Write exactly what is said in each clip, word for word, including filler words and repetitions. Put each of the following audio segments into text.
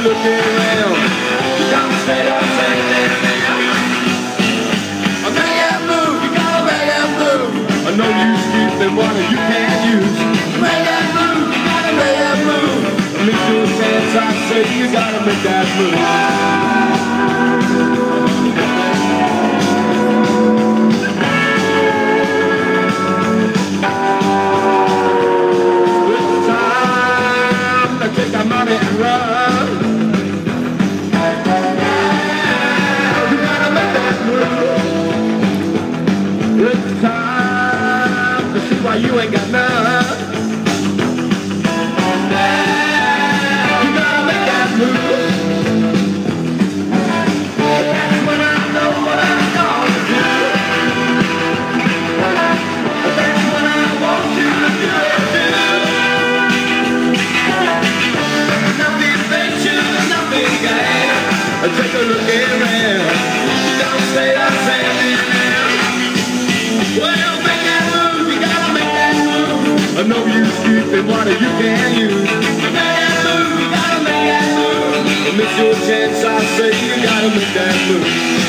look around. You gotta stay up, stay there now. Make that move, you gotta make that move. I know you keeping water you can't use. Make that move, you gotta make that move. Miss your chance, I say you gotta make that move. You ain't got none. You gotta make that move. That's when I know what I'm gonna do. That's when I want you to do it too. Nothing venture, nothing gain. Take a look around. Don't stay up standing now. Well, I know you stupid water you can't use. Make that move, you gotta make that move. Miss your chance, I say you gotta make that move.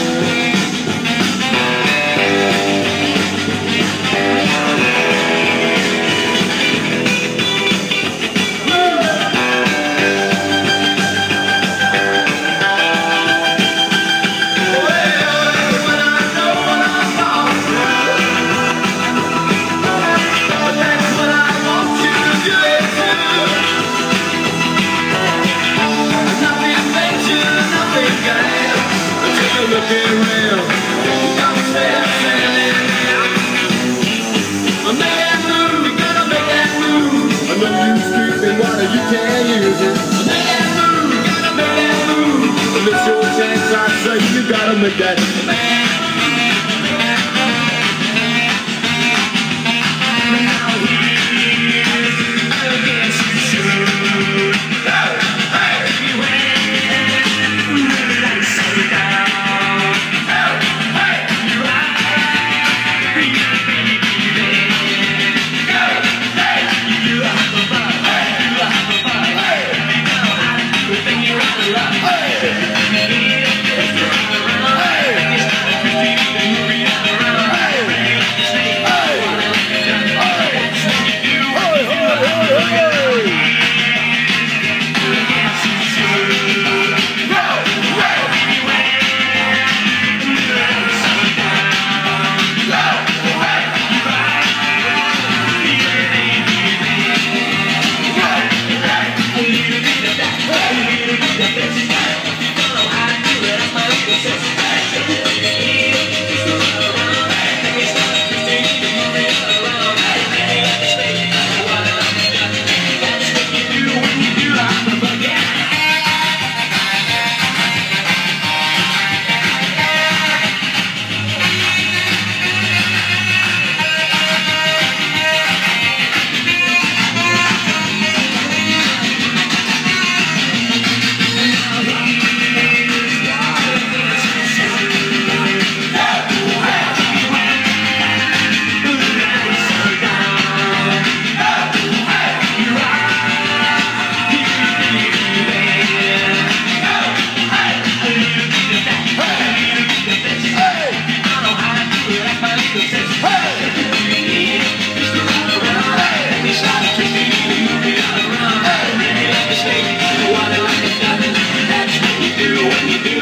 Look around, you gotta stay up standing now. Make that move, you gotta make that move. I know you stupid water, you can't use it. Make that move, you gotta make that move. Miss your chance, I say you gotta make that move. When you do